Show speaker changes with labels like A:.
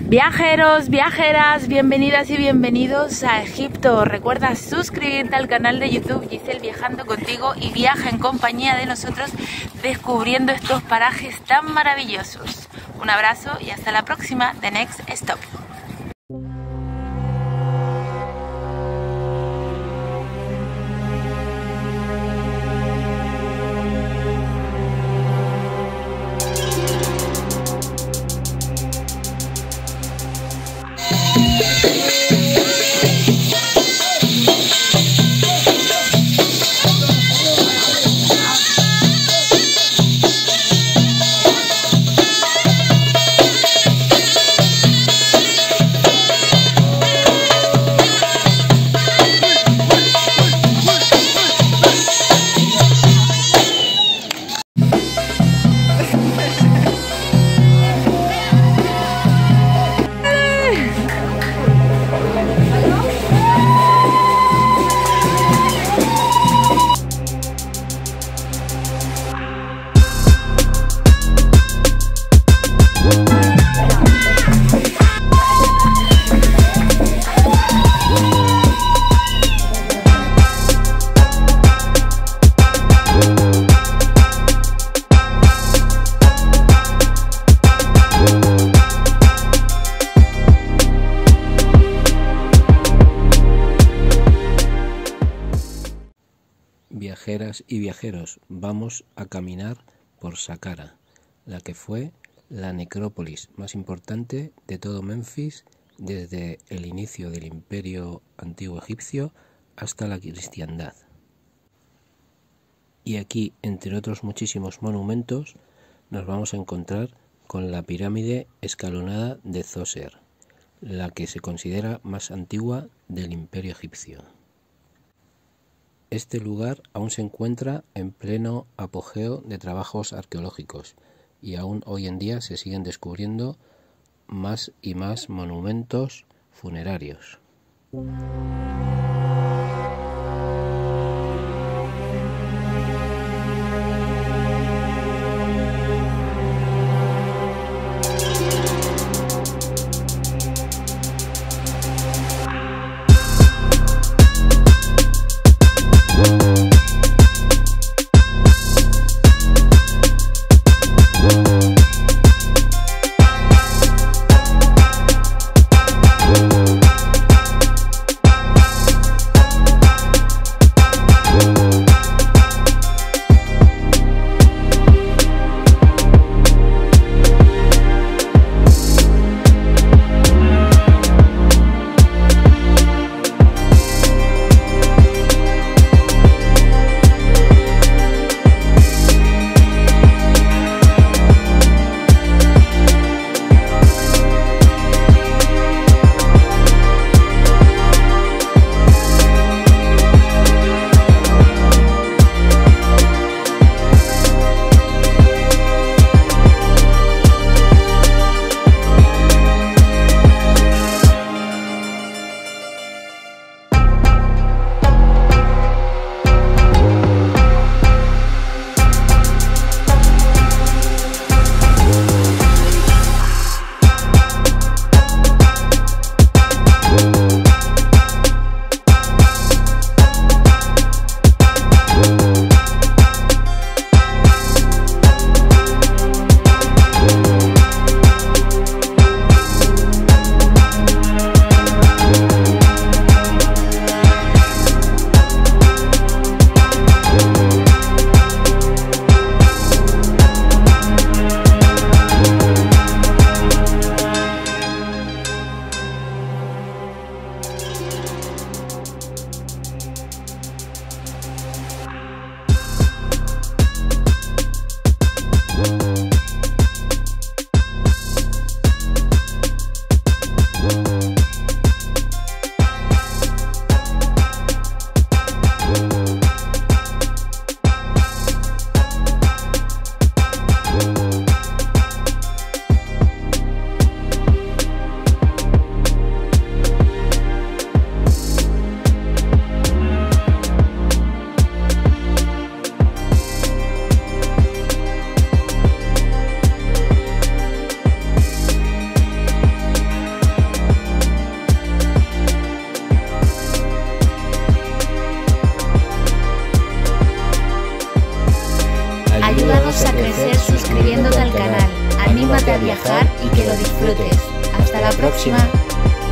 A: Viajeros, viajeras, bienvenidas y bienvenidos a Egipto. Recuerda suscribirte al canal de YouTube Giselle Viajando Contigo y viaja en compañía de nosotros descubriendo estos parajes tan maravillosos. Un abrazo y hasta la próxima, The Next Stop.
B: Viajeras y viajeros, vamos a caminar por Saqqara, la que fue la necrópolis más importante de todo Memphis desde el inicio del imperio antiguo egipcio hasta la cristiandad. Y aquí, entre otros muchísimos monumentos, nos vamos a encontrar con la pirámide escalonada de Zoser, la que se considera más antigua del imperio egipcio. Este lugar aún se encuentra en pleno apogeo de trabajos arqueológicos y aún hoy en día se siguen descubriendo más y más monumentos funerarios.
A: crecer suscribiéndote al canal. Anímate a viajar y que lo disfrutes. Hasta la próxima.